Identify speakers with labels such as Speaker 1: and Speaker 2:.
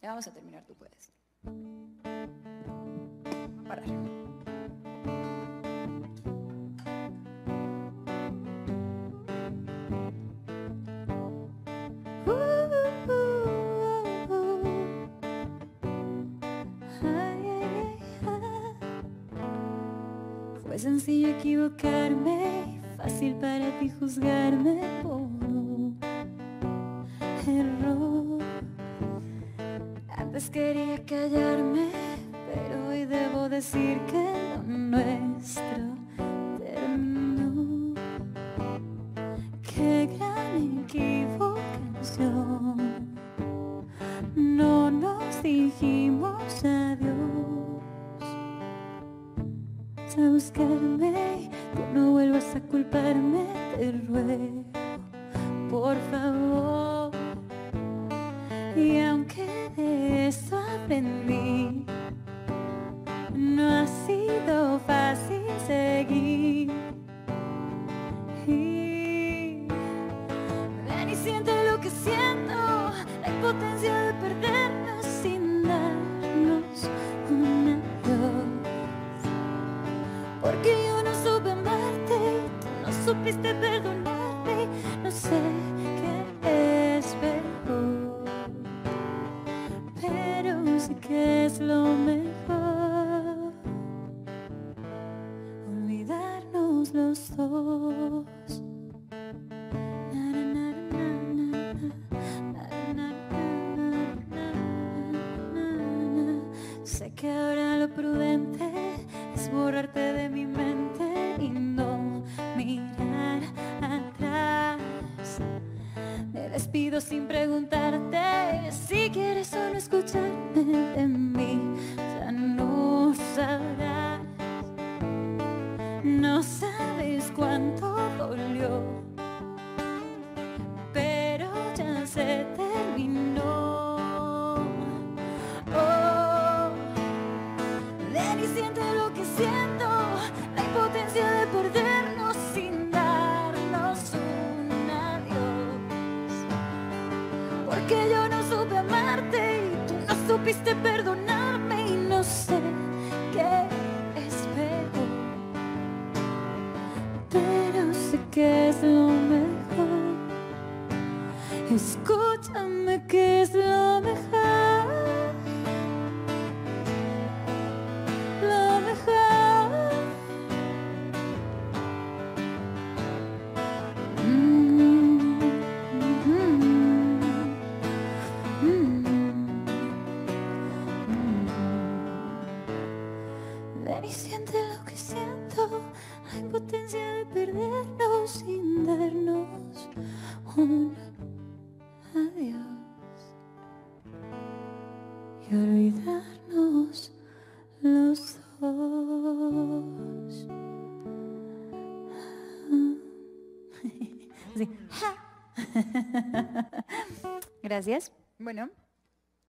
Speaker 1: Ya vamos a terminar, tú puedes. Parar.
Speaker 2: Fue sencillo equivocarme, fácil para ti juzgarme por un error. Antes quería callarme, pero hoy debo decir que lo nuestro terminó. Qué gran equivocación. No nos dijimos adiós. A buscarme, tú no vuelvas a culparme, te ruego, por favor. Y aunque de eso aprendí, no ha sido fácil seguir. Y ven y siente lo que siento, la impotencia de perdernos sin darnos un adiós. Porque yo no supe amarte, tú no supiste perdonarme, no sé qué es peor, pero sé que es lo mejor, olvidarnos los dos. Sé que ahora lo prudente es borrarte de mi mente y no mirar atrás. Me despido sin preguntarte si quieres solo escucharme de mí. Ya no sabrás, no sabes cuánto dolió, pero ya se terminó. Ven y siente lo que siento, la impotencia de perdernos sin darnos un adiós. Porque yo no supe amarte y tú no supiste perdonarme y no sé qué es peor, pero sé que es lo mejor. Escúchame que es lo mejor. Ven y siente lo que siento, la impotencia de perdernos sin darnos un adiós y olvidarnos los dos. Sí. Gracias.
Speaker 1: Bueno.